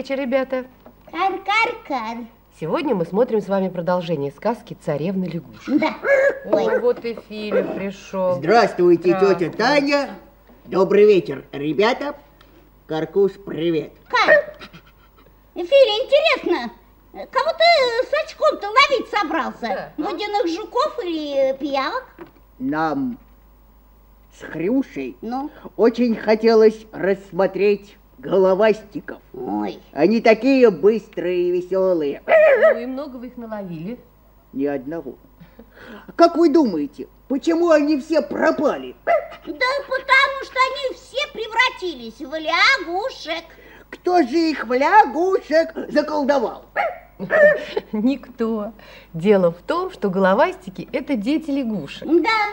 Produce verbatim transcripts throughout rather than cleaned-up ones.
вечер, ребята. Кар-кар-кар. Сегодня мы смотрим с вами продолжение сказки «Царевна лягушка». Да. Ой, вот и Филя пришел. Здравствуйте, Здравствуй. тетя Таня. Добрый вечер, ребята. Каркуш, привет. Кар, Филя, интересно, кого ты с очком-то ловить собрался? Да. Водяных жуков или пиявок? Нам с Хрюшей Ну? очень хотелось рассмотреть головастиков. Ой. Они такие быстрые и веселые. Ну и много вы их наловили. Ни одного. Как вы думаете, почему они все пропали? Да потому что они все превратились в лягушек. Кто же их в лягушек заколдовал? Никто. Дело в том, что головастики – это дети лягушек. Да.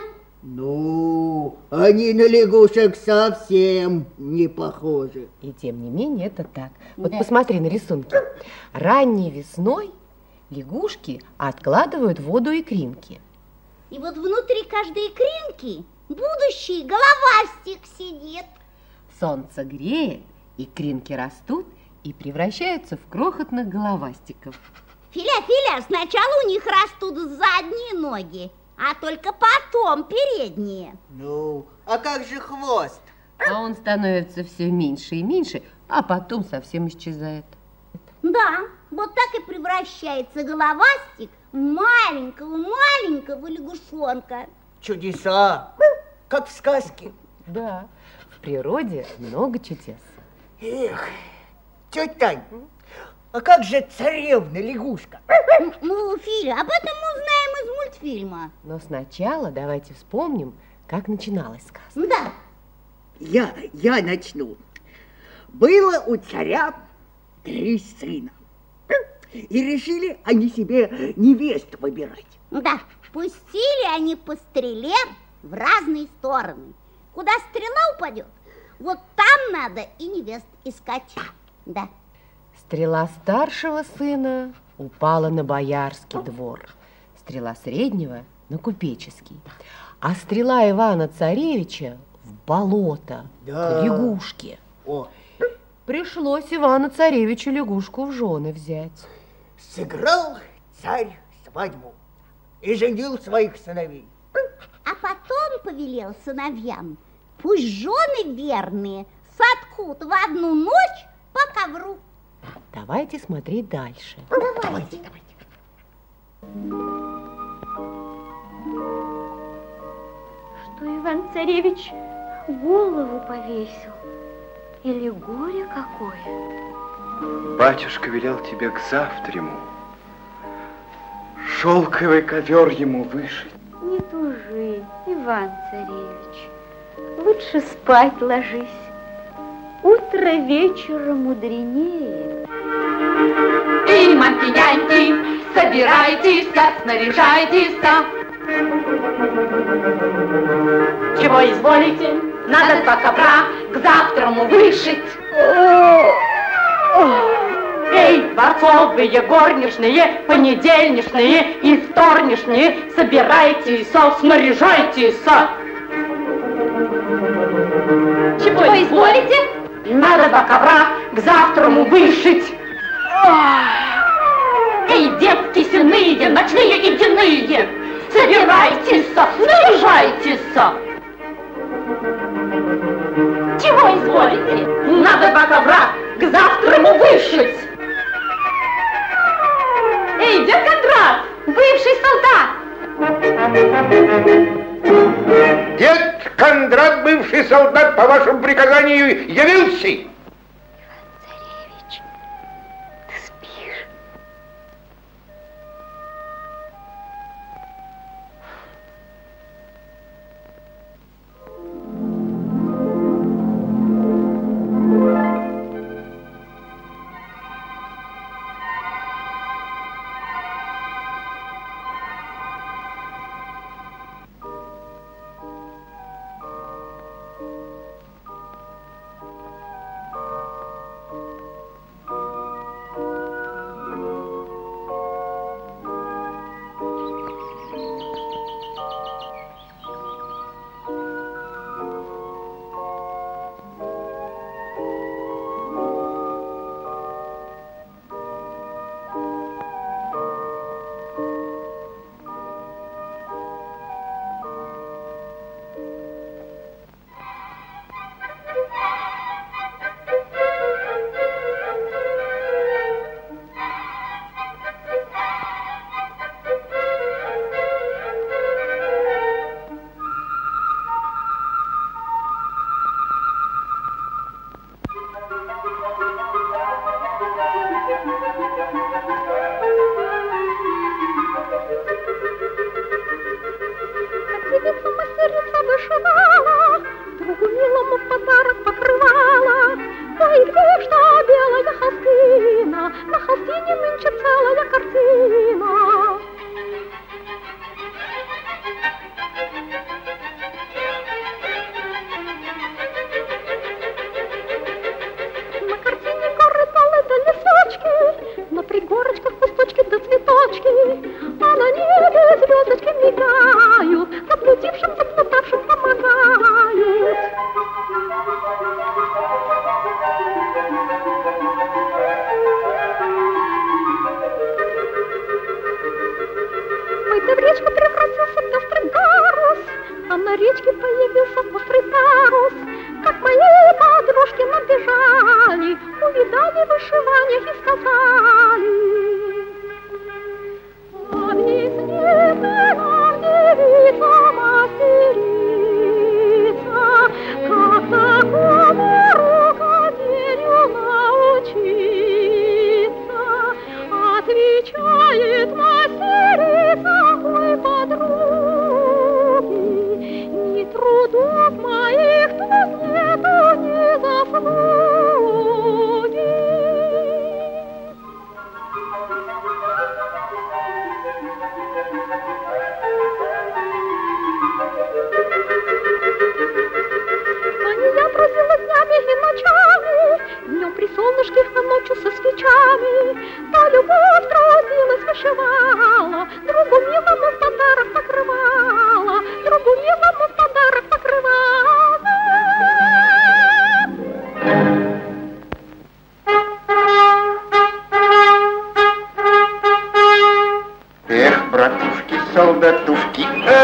Ну, они на лягушек совсем не похожи. И тем не менее это так. Вот Да. посмотри на рисунки. Ранней весной лягушки откладывают в воду икринки. И вот внутри каждой икринки будущий головастик сидит. Солнце греет, икринки растут и превращаются в крохотных головастиков. Филя, Филя, сначала у них растут задние ноги, а только потом передние. Ну, а как же хвост? А он становится все меньше и меньше, а потом совсем исчезает. Да, вот так и превращается головастик в маленького-маленького лягушонка. Чудеса, как в сказке. Да, в природе много чудес. Эх, тетя Тань, а как же царевна-лягушка? Ну, Филя, об этом мы узнаем из мультфильма. Но сначала давайте вспомним, как начиналась сказка. Да. Я, я начну. Было у царя три сына. И решили они себе невест выбирать. Да, пустили они по стреле в разные стороны. Куда стрела упадет, вот там надо и невест искать. Да. Стрела старшего сына упала на боярский двор, стрела среднего на купеческий, а стрела Ивана-царевича в болото, Да. к лягушке. О, Пришлось Ивану-царевичу лягушку в жены взять. сыграл царь свадьбу и женил своих сыновей. А потом повелел сыновьям, пусть жены верные соткут в одну ночь по ковру. Давайте смотреть дальше. Давайте, давайте. Что Иван-царевич голову повесил? Или горе какое? Батюшка велел тебе к завтраму шелковый ковер ему вышить. Не тужи, Иван-царевич. Лучше спать ложись. Утро вечера мудренее. Эй, мантиняньки, собирайтесь, снаряжайтесь. Чего изволите? Надо два ковра к завтраму вышить. Эй, дворцовые, горничные, понедельничные и вторничные, собирайтесь, снаряжайтесь. Чего изволите? Надо два ковра к завтраму вышить. Эй, детки сенные, ночные и дневные, собирайтесь, снаряжайтесь. Чего изволите? Надо два ковра к завтраму вышить. Эй, дед Кондрат, бывший солдат. Дед Кондрат, бывший солдат, по вашему приказанию явился. Иван-царевич, ты спишь?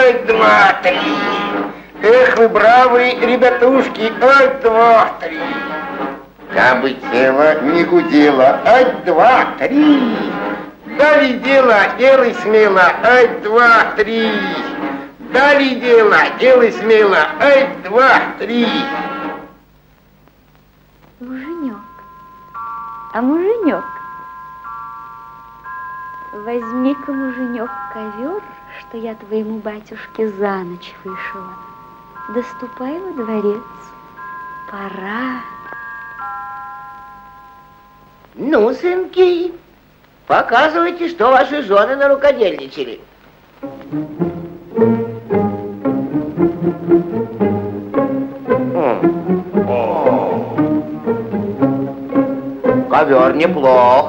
Ой, два, три. Эх, вы бравые ребятушки. Ой, два, три. Кабы тело не гудело. Ой, два, три. Дали дело, делай смело. Ой, два, три. Дали дело, делай смело. Ой, два, три. Муженек, а муженек, возьми-ка, муженек, ковер, что я твоему батюшке за ночь вышила. Да ступай во дворец, пора. Ну, сынки, показывайте, что ваши жены нарукодельничали. Ковер неплох.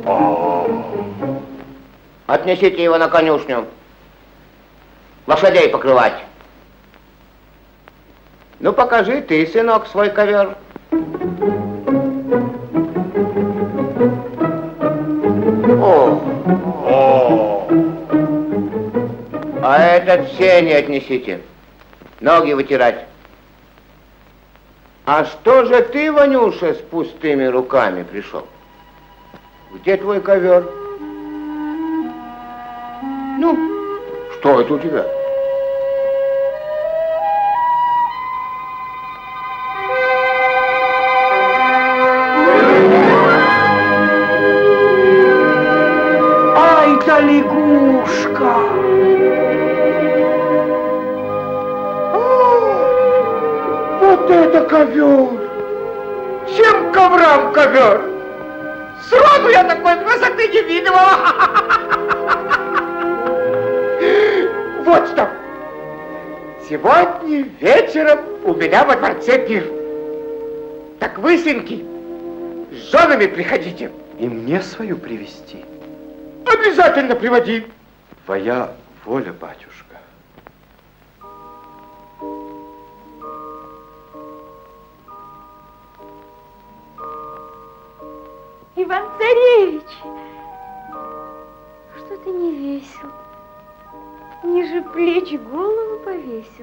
Отнесите его на конюшню. Лошадей покрывать. Ну, покажи ты, сынок, свой ковер. О, о. А этот в сени отнесите. Ноги вытирать. А что же ты, Ванюша, с пустыми руками пришел? Где твой ковер? Ну, что это у тебя? Ай-да лягушка! Вот это ковер! Чем коврам ковер? Сроду я такой красоты не видывала! Вот что! Сегодня вечером у меня во дворце пир. Так вы, сынки, с женами приходите. И мне свою привести. Обязательно приводи. Твоя воля, батюшка. Иван-царевич, что ты не весел? Ниже плеч голову повесил.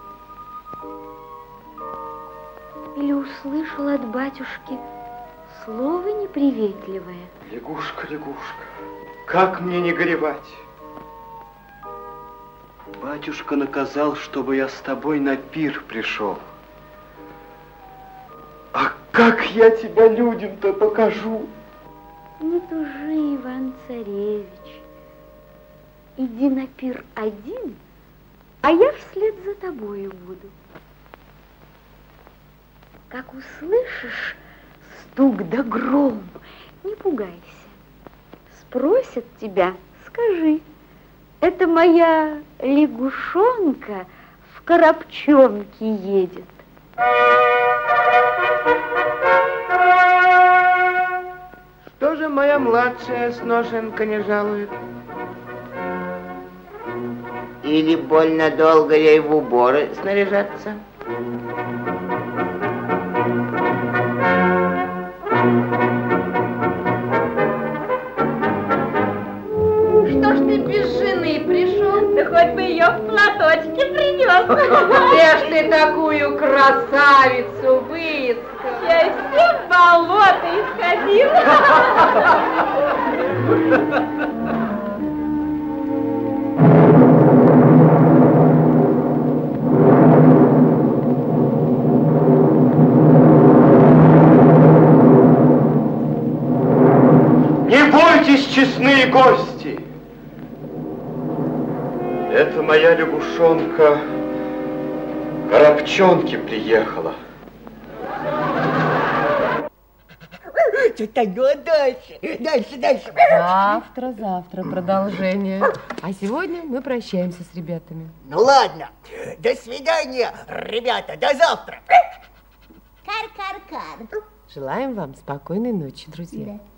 Или услышал от батюшки слово неприветливое? Лягушка, лягушка, как мне не горевать? Батюшка наказал, чтобы я с тобой на пир пришел. А как я тебя людям-то покажу? Не тужи, Иван-царевич. Иди на пир один, а я вслед за тобою буду. Как услышишь стук да гром, не пугайся. Спросят тебя, скажи, это моя лягушонка в коробчонке едет. Что же моя младшая сношенка не жалует? Или больно долго ей в уборы снаряжаться? Что ж ты без жены пришел? Да хоть бы ее в платочке принес. Где ж ты такую красавицу выискал? Я из всех болот исходила. Честные гости, это моя лягушонка коробчонки приехала. Что-то дальше, дальше, дальше. Завтра, завтра продолжение. А сегодня мы прощаемся с ребятами. Ну ладно, до свидания, ребята, до завтра. Кар-кар-кар. Желаем вам спокойной ночи, друзья. Да.